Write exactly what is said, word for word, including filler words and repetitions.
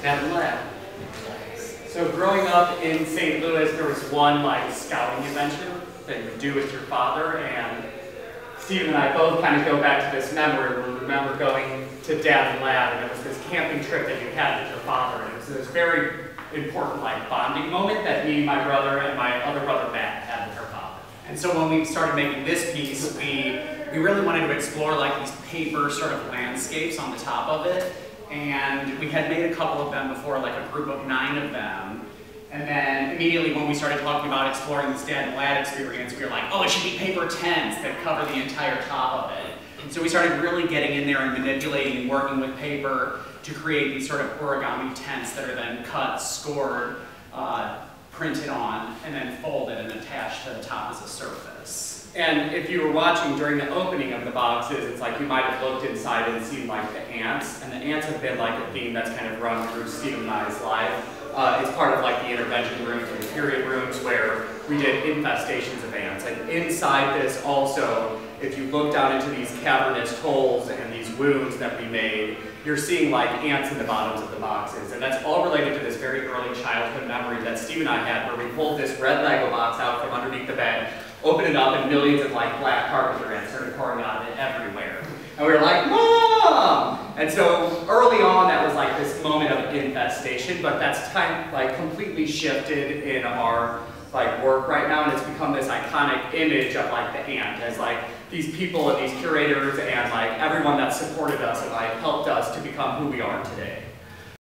Cabin Lab. So growing up in Saint Louis, there was one like scouting adventure that you do with your father, and Stephen and I both kind of go back to this memory. We remember going to Dad's Lab, and it was this camping trip that you had with your father, and it was this very important like bonding moment that me, my brother, and my other brother Matt had with our father. And so when we started making this piece, we we really wanted to explore like these paper sort of landscapes on the top of it. And we had made a couple of them before, like a group of nine of them. And then immediately when we started talking about exploring this Dad and Lad experience, we were like, oh, it should be paper tents that cover the entire top of it. And so we started really getting in there and manipulating and working with paper to create these sort of origami tents that are then cut, scored, uh, printed on, and then folded and attached to the top as a surface. And if you were watching during the opening of the boxes, it's like you might have looked inside and seen like the ants, and the ants have been like a theme that's kind of run through Stephen and I's life. Uh, it's part of like the intervention rooms and the period rooms where we did infestations of ants. And inside this also, if you look down into these cavernous holes and these wounds that we made, you're seeing like ants in the bottoms of the boxes. And that's all related to this very early childhood memory that Steve and I had, where we pulled this red Lego box out from underneath the bed, opened it up, and millions of like black carpenter ants started pouring out of it everywhere. And we were like, Mom! And so early on, that was like this moment of infestation, but that's kind of like completely shifted in our like work right now, and it's become this iconic image of like the ant as like these people and these curators and like everyone that supported us and like helped us to become who we are today.